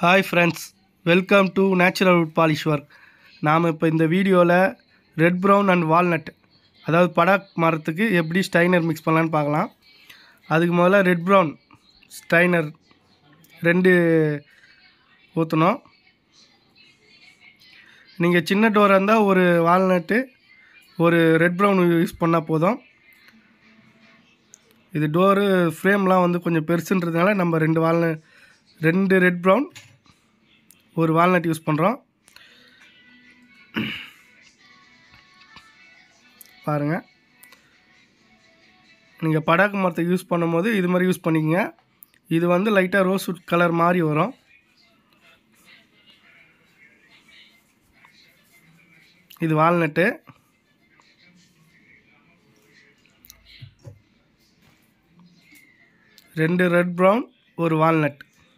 Hi friends, welcome to natural wood polish work. நாம் இப்போ இந்த வீடியோவில் ரெட் ப்ரௌன் அண்ட் வால்நட், அதாவது படாக் மரத்துக்கு எப்படி ஸ்டைனர் மிக்ஸ் பண்ணலான்னு பார்க்கலாம். அதுக்கு முதல்ல ரெட் ப்ரௌன் ஸ்டைனர் 2 ஊற்றணும். நீங்கள் சின்ன டோராக இருந்தால் ஒரு வால்நட்டு ஒரு ரெட் ப்ரௌன் யூஸ் பண்ணால் போதும். இது டோரு ஃப்ரேம்லாம் வந்து கொஞ்சம் பெருசுன்றதுனால நம்ம 2 ரெட் ப்ரௌன் ஒரு வால்நட் யூஸ் பண்ணுறோம். பாருங்கள், நீங்கள் படாக்கு மரத்தை யூஸ் பண்ணும்போது இது மாதிரி யூஸ் பண்ணிக்கங்க. இது வந்து லைட்டாக ரோஸ்வுட் கலர் மாதிரி வரும். இது வால்நட்டு. ரெண்டு ரெட் ப்ரௌன் ஒரு வால்நட்.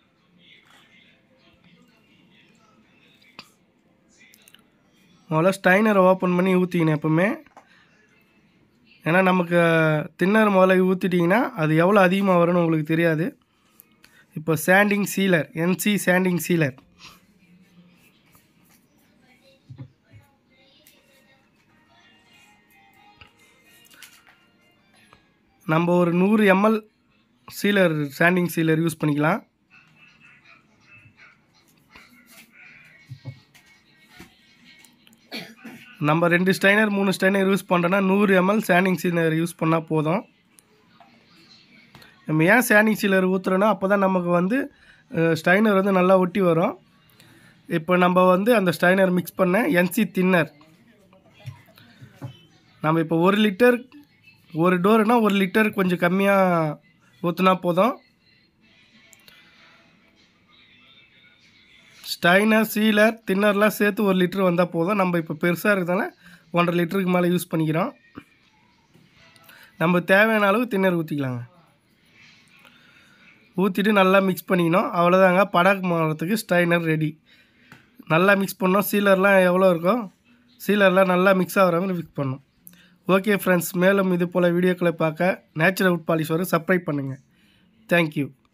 முதல்ல ஸ்டைனரை ஓப்பன் பண்ணி ஊற்றிக்கணும் எப்போவுமே. ஏன்னா நமக்கு தின்னர் முதல்ல ஊற்றிட்டிங்கன்னா அது எவ்வளோ அதிகமாக வரும்னு உங்களுக்கு தெரியாது. இப்போ sanding sealer, NC sanding sealer. நம்ம ஒரு 100 ml sealer, sanding sealer use பண்ணிக்கலாம். நம்ம 2 ஸ்டைனர் 3 ஸ்டைனர் யூஸ் பண்ணுறோன்னா 100 ml சாண்டிங் சீலர் யூஸ் பண்ணால் போதும். நம்ம ஏன் சாண்டிங் சீலர் ஊற்றுறோன்னா அப்போ தான் நமக்கு வந்து ஸ்டைனர் வந்து நல்லா ஒட்டி வரும். இப்போ நம்ம வந்து அந்த ஸ்டைனர் மிக்ஸ் பண்ண NC தின்னர் நம்ம இப்போ 1 லிட்டர், ஒரு டோருனா 1 லிட்டர் கொஞ்சம் கம்மியாக ஊற்றினா போதும். ஸ்டைனர், சீலர், தின்னர்லாம் சேர்த்து 1 லிட்டர் வந்தால் போதும். நம்ம இப்போ பெருசாக இருக்கிறதால 1.5 லிட்டருக்கு மேலே யூஸ் பண்ணிக்கிறோம். நம்ம தேவையான அளவு தின்னர் ஊற்றிக்கலாங்க. ஊற்றிட்டு நல்லா மிக்ஸ் பண்ணிக்கணும். அவ்வளோதாங்க, படாக் மரத்துக்கு ஸ்டைனர் ரெடி. நல்லா மிக்ஸ் பண்ணோம். சீலர்லாம் எவ்வளோ இருக்கும், சீலர்லாம் நல்லா மிக்ஸ் ஆகிற மாதிரி மிக்ஸ் பண்ணணும். ஓகே ஃப்ரெண்ட்ஸ், மேலும் இது போல் வீடியோக்களை பார்க்க natural wood polish work subscribe பண்ணுங்கள். தேங்க்யூ.